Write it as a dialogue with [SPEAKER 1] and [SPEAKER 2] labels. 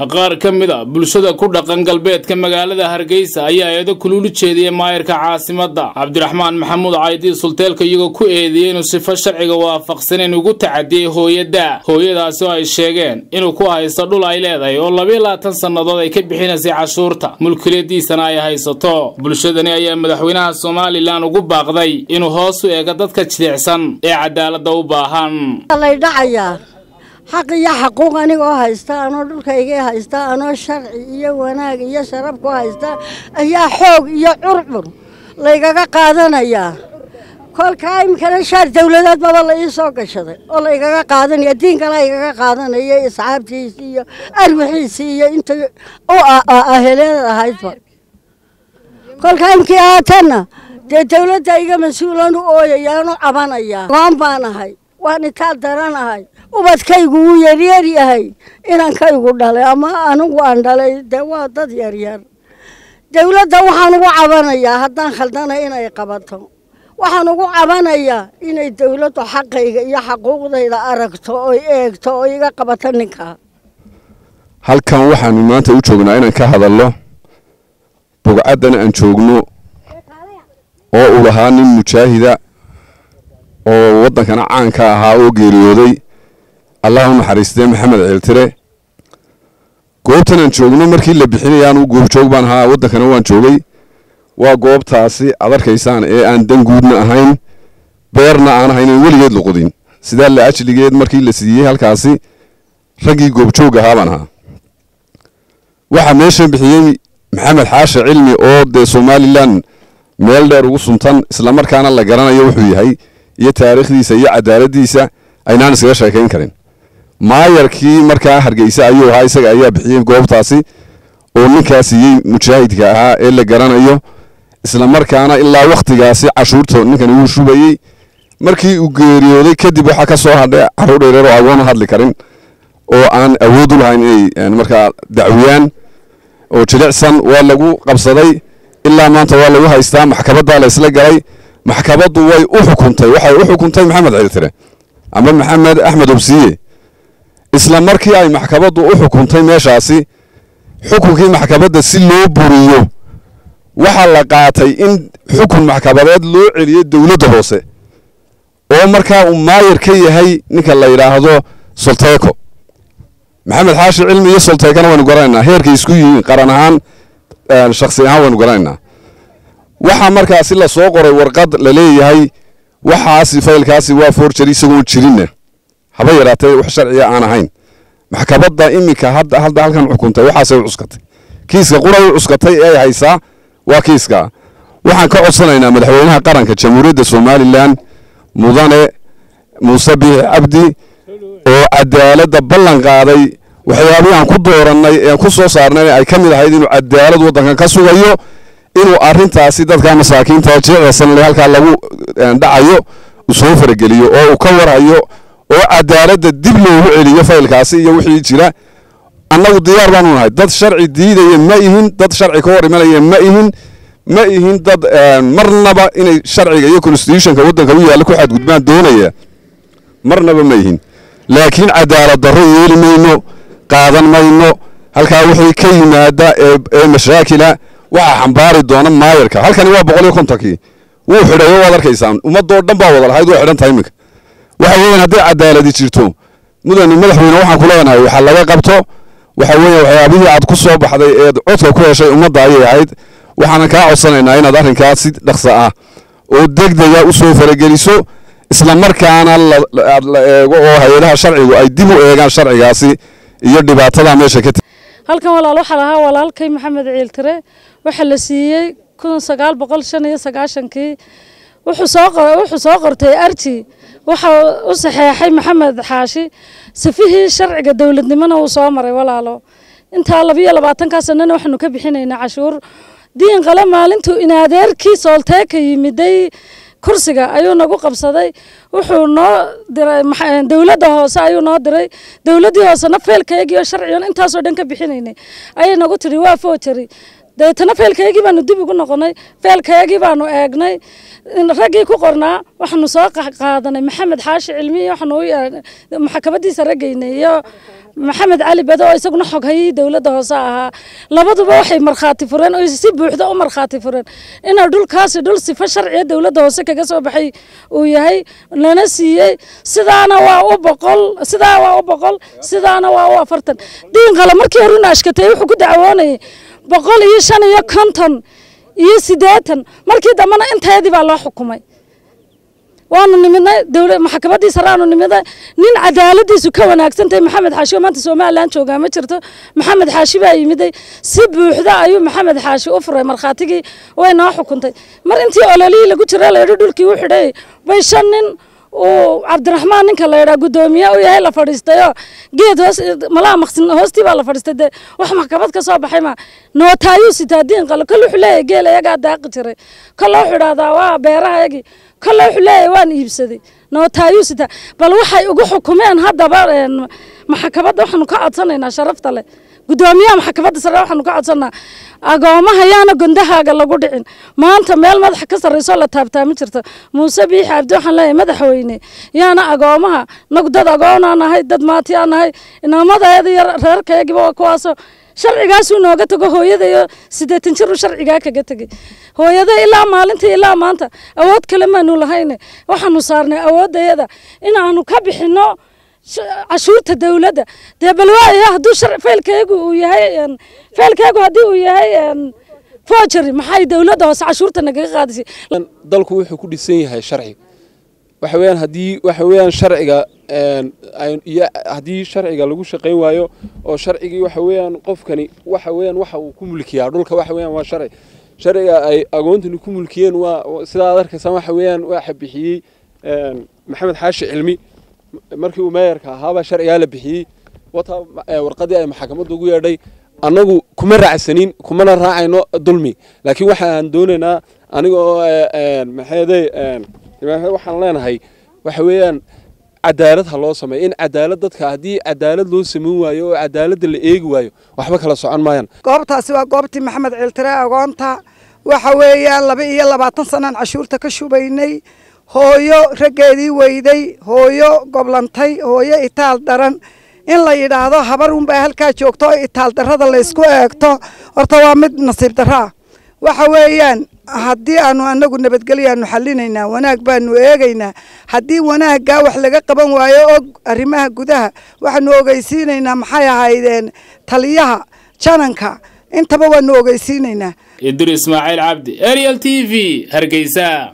[SPEAKER 1] qaar ka mid ah bulshada ku dhaqan galbeedka magaalada Hargeysa ayaa eedo kulul jeediyay maayirka caasimadda Cabdiraxmaan Maxamuud Caydi Sulteelka iyagoo ku eedeeyay inuu sifo sharciga waafaqsan ugu tacadiyay hooyadaas oo ay sheegeen inuu ku haysto dhul ay leedahay oo 22 sanadood ay ka bixinaysay cashuurta mulkiileediisana ay haysato. bulshadani ayaa madaxweynaha Soomaaliland ugu baaqday inuu hoos u eego dadka jilicsan ee cadaaladda u baahan.
[SPEAKER 2] حق يا حقوق أنا جاهزتا أنا دول كي جاهزتا أنا شرع يا وناق يا شرب جاهزتا يا حق يا عرب ليجا قادنا يا كل كايم كان شر دولات ما والله يسوق شذي والله يجا قادنا يدين كلا يجا قادنا يا إسعاب تيسية أربحيسية أنت أو أهلنا هايفا كل كايم كي أتنا الدولة يجا مسؤولون أو يانو أبانا يا قام بانا هاي وأنا كادرنا هاي وبتكيجو يريري هاي إن كيجو دالي أما أنا وان دالي دوا ضد يرير دولة دوحنا وعبنا يا حتى خلدنا إنا يقبضهم وحنا وعبنا يا إن الدولة حق يا حقوق ذي إذا أركتو إيكتو يقبضنك
[SPEAKER 3] هل كان وحنا ما أنت وجهنا إن كهذا الله بقعدنا أن شوقنا أو لهاني مشاهدة oo wadankana caanka ahaa oo geeriyooday Allahumma xariistay Maxamed Ciiltire goobtan aan joogno markii la bixinayaan uu goob joog baan ahaa wadankana waan joogay waa goobtaasi aad arkaysaan ee aan dan guudna ahayn beerna aan ahayn weligeed luqudin sida la ajligeed markii la siiyay halkaasi ragii goob joog ahaa baan ahaa waxa meesha bixiyay Maxamed Xaashi Cilmi oo de Soomaaliland meel dheer ugu suntan isla markaana la garanayo wuxuu yahay iyo taariikhdiisa iyo cadaaladiisa aynaan isaga sheekayn karin maayarkii markaa Hargeysa ayuu ahaa isaga ayaa bixiyay goobtaasi oo ninkaasiyay mujaahidka ahaa ee la garanayo isla markaana ilaa waqtigaasi cashuurta ninkan uu shubayay markii uu geeriyooday kadib waxa ka soo hadhay caruur dheer oo awoon hadli karin oo aan awood u lahayn in markaa dacwiyaan oo jilicsan waa lagu qabsaday ilaa maanta waa lagu haystaa maxkamadda la isla galay maxkamaddu way u xukuntay Maxamed Ciiltire ama Maxamed Axmed Obsiye isla markii ay maxkamaddu u xukuntay meeshaasi xukunkii maxkamadda si loo buriyo waxa la qaatay in xukun maxkamadeed loo celiyo dawladda hoose oo markaa uu maayir ka yahay ninka la yiraahdo Sulteeko Maxamed Xaashi Cilmi iyo Sulteekana waan garanaynaa heerkii isku yihiin qaran ahaan shakhsi ahaan waan garanaynaa waxa markaasi la soo qoray warqad la leeyahay waxaasi faylkaasi waa forgery isagoo jirina haba yaraatay wax sharci aan ahayn maxkamadda imika hadda halkan xukuntay waxa soo cuskatay kiiska qurayo cuskatay ee haysa waa kiiska waxaan ka codsanaynaa madaxweynaha qaranka jamhuuriyadda Soomaaliland mudane Muuse Biixi Cabdi oo cadaaladda ballan qaaday waxyaabaha aan ku dooranay ee ku soo saarnay ay kamid ahayd inuu cadaalad wadanka ka sugayo inuu arintaasi dadka masaakiinta jeecsan halka lagu dhacayo soo farageliyo oo ka warayo oo cadaaladda dib loogu celiyo faylkaasi iyo wixii jira annagu diyaar baan u nahay dad sharci diidaya ma yihiin dad sharci ka hor imanaya ma yihiin dad marnaba inay sharciga iyo constitutionka wadanka u yaalo ku xadgudbaan doonaya marnaba ma yihiin laakiin cadaalad darro yeelimayno qaadan mayno halka wixii ka yimaada ee mashaakila waxa xambaari doona maayirka halkani waa 150kii wuu xidhayo wad arkaysaan ummadoo dhan baa wada lahayd oo xidhan tahay imika waxa weeyaan haddii cadaalad jirto mudane madaxweyne waxaan ku leenahay waxa laga qabto waxa weeyaan waxyaabihii aad ku soo baxday ee codka ku heshay ummadda ayay ahayd waxaan ka codsanaynaa inaad arrinkaas si dhaqso ah oo degdeg ah u soo farageliso isla markaana la eego oo hay'adaha sharcigu ay dib u eegaan sharcigaasi iyo dhibaatada meesha ka
[SPEAKER 4] halkan walaal waxa lahaa walaalkay Maxamed Ciiltire waxa la siiyay 1995kii wuxuu soo qortay arti waxa u saxeexay Maxamed Xaashi safihii sharciga dawladnimada uu soo maray walaalo inta 22 sanana waxaanu ka bixinaynaa cashuur diin qala maalintu in adeerkii Sulteeka yimiday kursiga ayuu nagu qabsaday wuxuu noo diray dawladda hoose ayuu noo diray dawladdii hoosena feelkaygiyo sharciyan intaas oo dhan ka bixinaynay ayay nagu tiri waa forgery deetana feelkaygii baanu dib ugu noqonay feelkaygii baanu eegnay raggii ku qornaa waxaanu soo qaadanay maxamed xaashi cilmi waxaanu maxkamadiisa raggaynay iyo maxamed cali bado oo isaguna xog hayay dawladda hoose ahaa labaduba waxay markhaati fureen oo si buuxda u markhaati fureen inay dhulkaasi dhul sifo sharciya dawladda hoose kaga soo baxay uu yahay lana siiyey sidaana waa u 100 sidaana waa u 40 diin qala markii hore naashkatay wuxuu ku dacwoonayay 155 iyo 80 markii dambana inteedii baa loo xukumay waanu nimidnay dawladda maxkamadii saraanu nimidnay nin cadaaladiisu ka wanaagsantahay maxamed xaashi maanta Soomaaliland jooga ma jirto maxamed xaashi baa yimiday si buuxda ayuu maxamed xaashi u furay markhaatigii way noo xukuntay mar intii ololii lagu jiray la yiri dhulkii u xidhay bay shan nin oo Cabdiraxmaan ninka la yiraahdo gudoomiye u yahay la fadhiistayo geed hoos malaa maqsin hoostii baa la fadhiistay wax maxkamad ka soo baxay ma nootaayo sitaadiin qalo kala xuleey geel ayaga daaq jiray kala xidhaada waa beerahaygi kala xuleey waan iibsaday nootaayo sita bal waxay ugu xukumeen hadaba maxkamadda waxaanu ka codsanaynaa sharafta leh gudoomiyaha maxkamadda sare waxaanu ka codsanaa agoomaha yaana gondahaaga lagu dhicin maanta meel madax ka sareyso la taabtaa ma jirto Muuse Biixi Cabdi waxaan leeyahay madaxweyne yaana agoomaha nagdad agoonanahay dad maatiyaanahay inaamadeeda reerkaygiba waa kuwaas sharcigaas uu nooga tago hooyadayo 80 jir sharciga kaga tagay hooyada ilaa maalintii ilaa maanta awood kale ma nu lahayn waxaanu saarnay awoodayada in aanu ka bixino cashuurta dawladda balwaaya haduu feelkaygu uu yahay feelkaygu hadii uu yahay foojari maxay dawladda hoos cashuurta naga qaadisay
[SPEAKER 5] dalku wuxuu ku dhisan yahay sharci waxa weeyaan sharciga hadii sharciga lagu shaqeyn waayo oo sharcigi waxa weeyaan qofkani waxa uu ku mulkiyaa dhulka waxa weeyaan waa sharciga ay agoontani ku mulkiyeen waa sida aad arkaysan waxa weeyaan waxa bixiyay maxamed xaashi cilmi markii uu meeyarka ahaaba sharciga la bixiyay wata warqadii ay maxkamaddu ugu yeedhay anagu kuma raacsanin kuma raacayno dulmi laakiin waxaan doonaynaa anigoo waxaan leenahay waxa weeyaan cadaalad ha loo sameeyo in cadaalad dadka hadii cadaalad loo sameeyo waayo oo cadaalad la eegi waayo waxba kala socon maayaan
[SPEAKER 6] goobtaasi waa goobtii maxamed ciltire agoonta waxa weeyaan 22 sano cashuurta ka shubaynay hooyo raggeedii weyday hooyo goblantay hooyo itaal daran in la yiraahdo habar un baa halka joogto itaal darada la isku eegto horta waa mid nasiib daraa waxa weeyaan haddii aanu anagu nabadgelyaanu xalinaynaa wanaag baanu eegaynaa haddii wanaaga wax laga qaban waayo og arrimaha gudaha waxaanu ogeysiinaynaa maxay ahaydeen taliyaha jananka intaba waanu ogeysiinaynaa
[SPEAKER 1] Idris Ismaaciil Cabdi Ariel TV Hargeysa